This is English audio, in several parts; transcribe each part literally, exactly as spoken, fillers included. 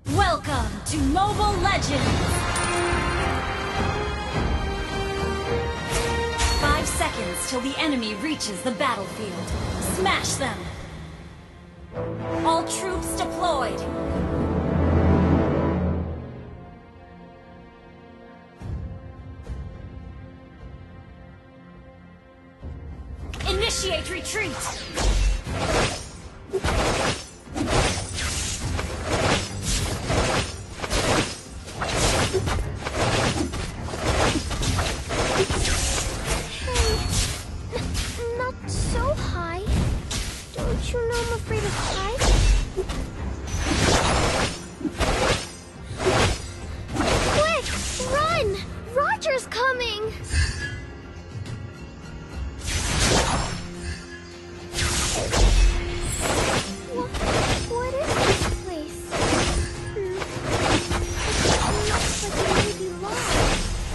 Welcome to Mobile Legends! Five seconds till the enemy reaches the battlefield. Smash them! All troops deployed! Initiate retreat! Don't you know I'm afraid of heights? Quick! Run! Roger's coming! What, what is this place? Hmm. It looks like it may be lost.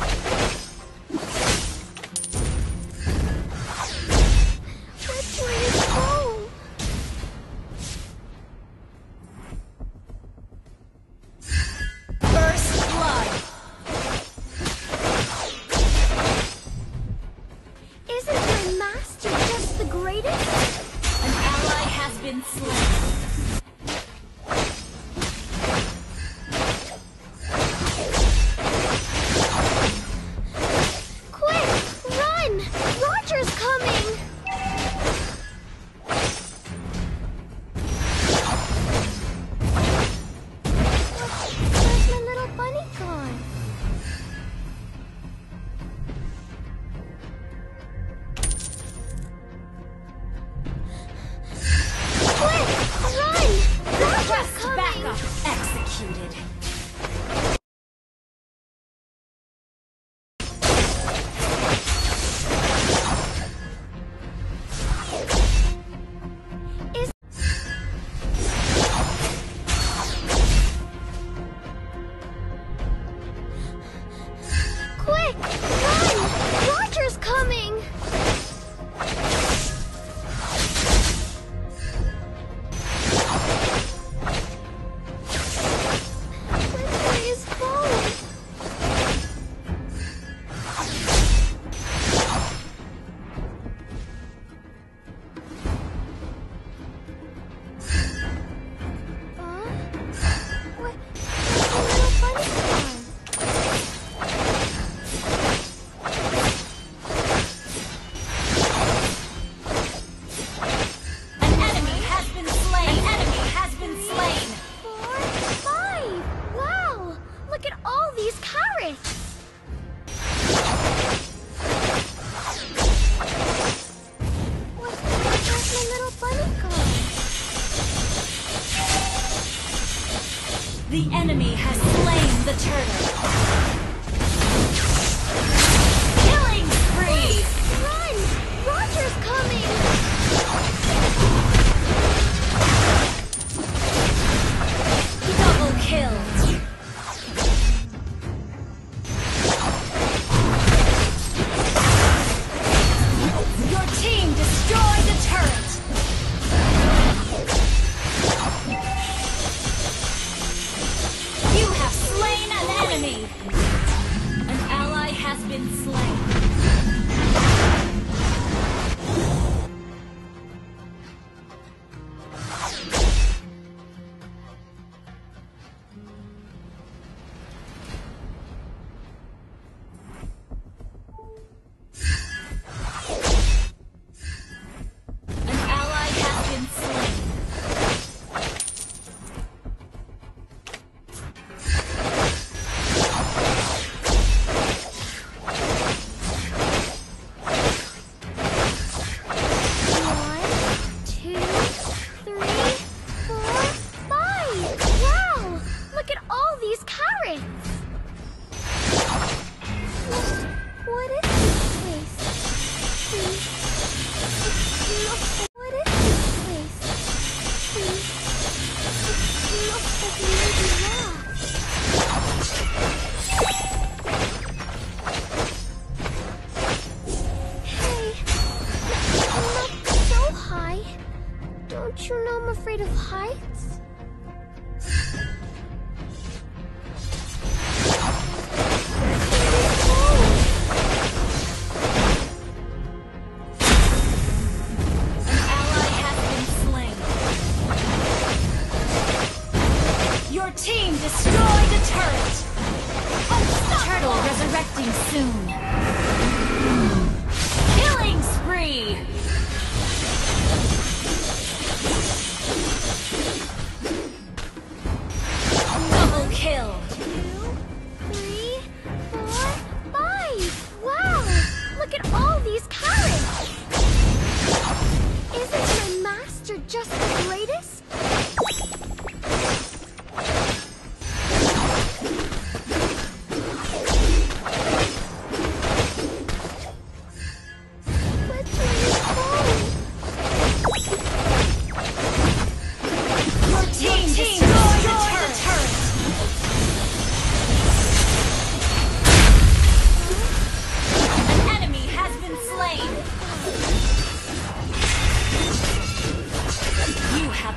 Which way to go? Been slain. Quick! Run! Roger's coming! Where's my little bunny gone? Backup executed. Is Quick! Run! Roger's coming! The enemy has slain the turtle. Killing spree! Run! Roger's coming! Double kill! Your team destroyed the turret! You have slain an enemy! An ally has been slain. An ally has been slain. Don't you know I'm afraid of heights?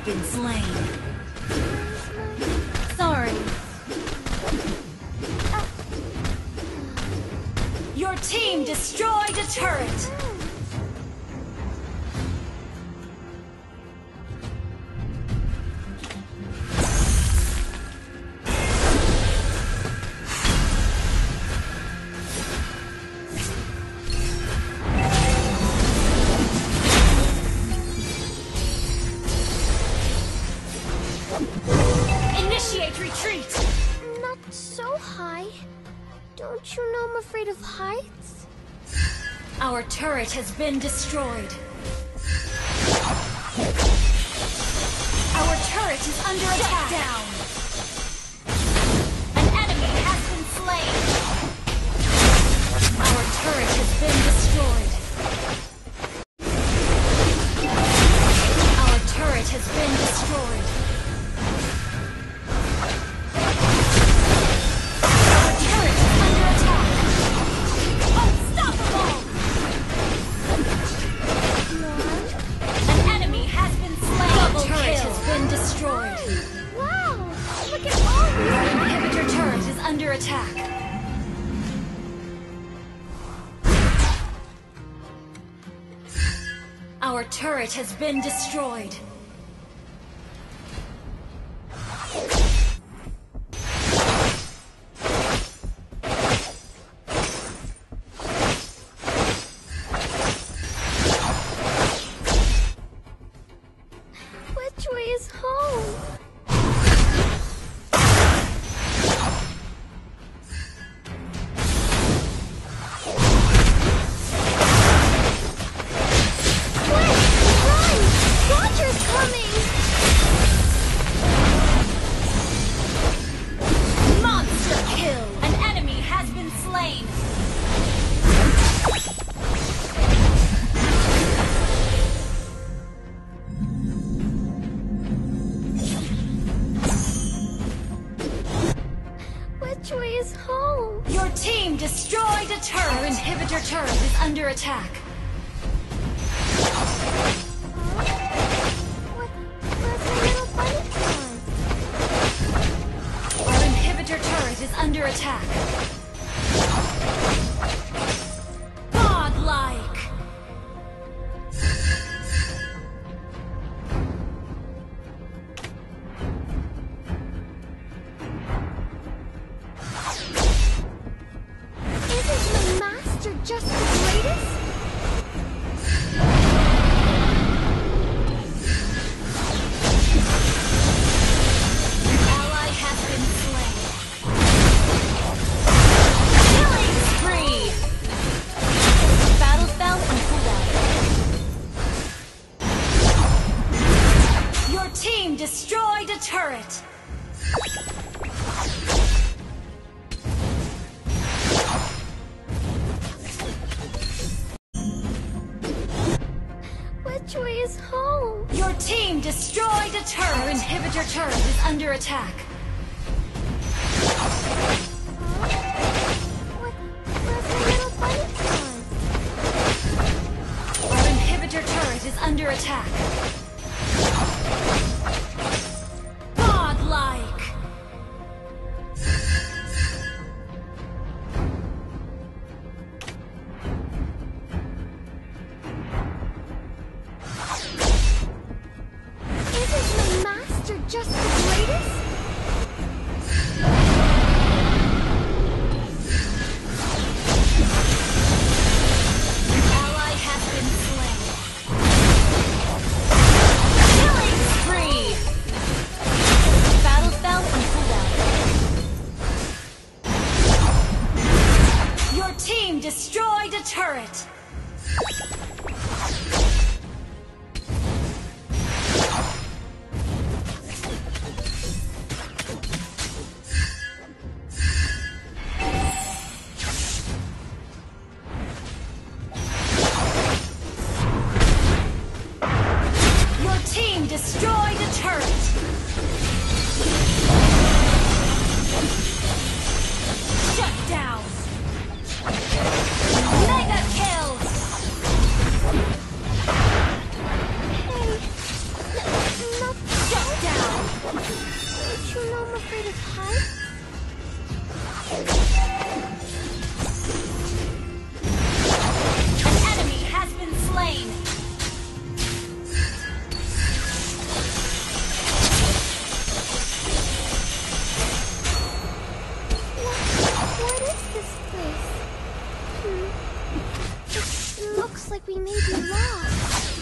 been slain. Sorry. Your team destroyed a turret. Initiate retreat! Not so high. Don't you know I'm afraid of heights? Our turret has been destroyed. Our turret is under attack. Down. An enemy has been slain. Our turret has been destroyed. Our turret has been destroyed. Our turret is under attack. Unstoppable! An enemy has been slain. Double turret has been destroyed. Wow! Look at all Our these! inhibitor turret is under attack. Our turret has been destroyed. Which way is home? Quick! Run! Roger's coming! Monster kill! An enemy has been slain. Which way is home? Your team destroyed a turret. Our inhibitor turret is under attack. What? Where's my little butterfly? Our inhibitor turret is under attack. Godlike! Isn't my master just the greatest? An ally has been slain. Killing spree! Battle spell and cooldown. Your team destroyed a turret. Which way is home? Your team destroyed a turret. Our inhibitor turret is under attack. What? Where's my little butterfly? Our inhibitor turret is under attack. Godlike! Isn't my master just the greatest? An ally has been slain. Killing spree! Battle spell and cooldown. Your team destroyed a turret. Your team destroyed a turret. Shut down. Mega kill. looks like we may be lost.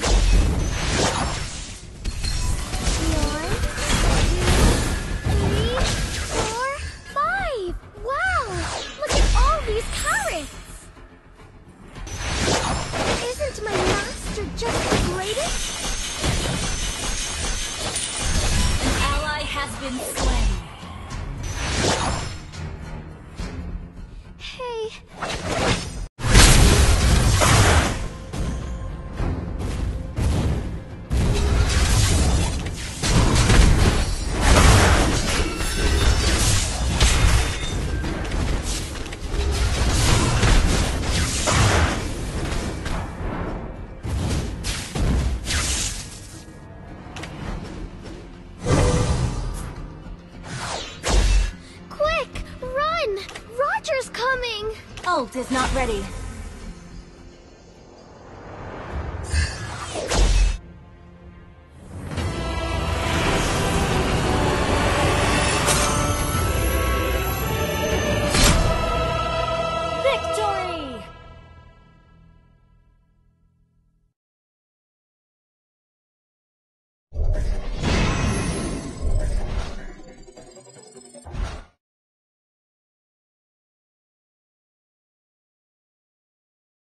One, two, three, four, five! Wow! Look at all these carrots! Isn't my master just the greatest? An ally has been slain. Hey. Quick, run! Roger's coming! Ult is not ready.